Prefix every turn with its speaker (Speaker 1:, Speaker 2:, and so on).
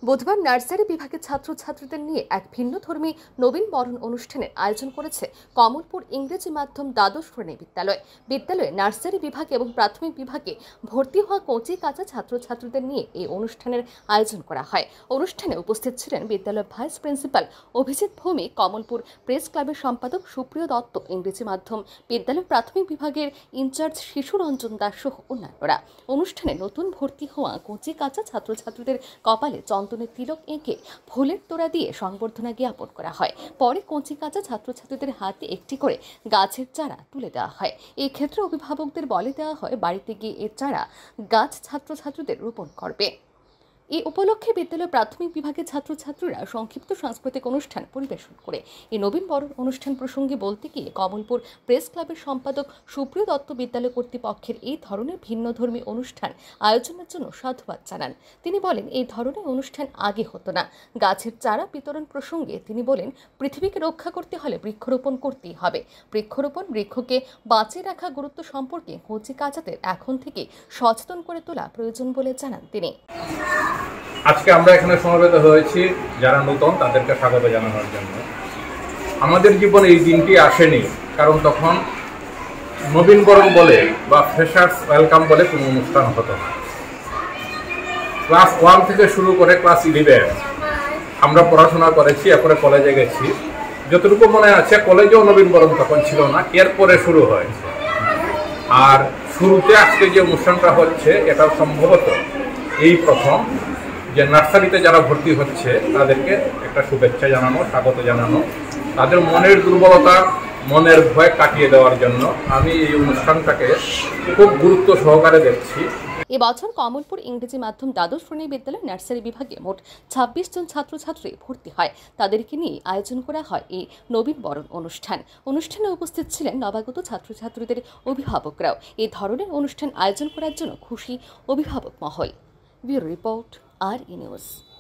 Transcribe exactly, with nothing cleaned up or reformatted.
Speaker 1: বুধবার নার্সারি বিভাগের ছাত্রছাত্রীদের নিয়ে এক ভিন্নধর্মী নবীন বরণ অনুষ্ঠানের আয়োজন করেছে কমলপুর ইংরেজি মাধ্যম দ্বাদশ শ্রেণী বিদ্যালয়। বিদ্যালয়ে নার্সারি বিভাগ এবং প্রাথমিক বিভাগে ভর্তি হওয়া কচি কাঁচা ছাত্রছাত্রীদের নিয়ে এই অনুষ্ঠানের আয়োজন করা হয়। অনুষ্ঠানে উপস্থিত ছিলেন বিদ্যালয়ের vice principal Abhijit Bhowmik, Kamalpur press ক্লাবের সম্পাদক সুপ্রিয় দত্ত, ইংরেজি মাধ্যম বিদ্যালয় প্রাথমিক বিভাগের ইনচার্জ শিশু রঞ্জন দাস সহ অন্যান্যরা। অনুষ্ঠানে নতুন ভর্তি হওয়া কচি কাঁচা ছাত্রছাত্রীদের কপালে চন্দনের তিলক এঁকে ফুলের তোড়া দিয়ে সংবর্ধনা জ্ঞাপন করা হয়। পরে কচি কাঁচা ছাত্রছাত্রীদের হাতে একটি করে গাছের চারা তুলে দেওয়া হয়। এই ক্ষেত্রে অভিভাবকদের বলে দেওয়া হয় বাড়িতে গিয়ে এর চারা গাছ ছাত্রছাত্রীদের রোপণ করবে। এই উপলক্ষে বিদ্যালয়ের প্রাথমিক বিভাগের ছাত্রছাত্রীরা সংক্ষিপ্ত সাংস্কৃতিক অনুষ্ঠান পরিবেশন করে এই নবীন বরণ অনুষ্ঠান প্রসঙ্গে বলতে গিয়ে কমলপুর প্রেস ক্লাবের সম্পাদক সুপ্রিয় দত্ত বিদ্যালয় কর্তৃপক্ষের এই ধরনের ভিন্নধর্মী অনুষ্ঠান আয়োজনের জন্য সাধুবাদ জানান। তিনি বলেন, এই ধরনের অনুষ্ঠান আগে হতো না। গাছের চারা বিতরণ প্রসঙ্গে তিনি বলেন, পৃথিবীকে রক্ষা করতে হলে বৃক্ষরোপণ করতেই হবে। বৃক্ষরোপণ, বৃক্ষকে বাঁচিয়ে রাখা গুরুত্ব সম্পর্কে কচি কাঁচাদের এখন থেকে সচেতন করে তোলা প্রয়োজন বলে জানান তিনি।
Speaker 2: আজকে আমরা এখানে সমবেত হয়েছি যারা নতুন তাদেরকে স্বাগত জানানোর জন্য। আমাদের জীবনে এই দিনটি আসেনি, কারণ তখন নবীনবরণ বলে বা ফ্রেশার্স ওয়েলকাম বলে কোনো অনুষ্ঠান হতো না। ক্লাস ওয়ান থেকে শুরু করে ক্লাস ইলেভেন আমরা পড়াশোনা করেছি, এরপরে কলেজে গেছি। যতটুকু মনে আছে কলেজেও নবীনবরণ তখন ছিল না, এরপরে শুরু হয়েছে। আর শুরুতে আজকে যে অনুষ্ঠানটা হচ্ছে এটা সম্ভবত এই প্রথম যে নার্সারিতে যারা ভর্তি হচ্ছে তাদেরকে একটা শুভেচ্ছা জানানো, স্বাগত জানানো, তাদের মনের দুর্বলতা, মনের ভয় কাটিয়ে দেওয়ার জন্য আমি এই অনুষ্ঠানটাকে খুব গুরুত্ব সহকারে দেখছি।
Speaker 1: এবছর কমলপুর ইংরেজি মাধ্যম দ্বাদশ শ্রেণী বিদ্যালয় নার্সারি বিভাগে মোট ছাব্বিশ জন ছাত্রছাত্রী ভর্তি হয়। তাদেরকে নিয়ে আয়োজন করা হয় এই নবীন বরণ অনুষ্ঠান। অনুষ্ঠানে উপস্থিত ছিলেন নবাগত ছাত্রছাত্রীদের অভিভাবকরাও। এই ধরনের অনুষ্ঠান আয়োজন করার জন্য খুশি অভিভাবক মহল। Bureau report, R E news.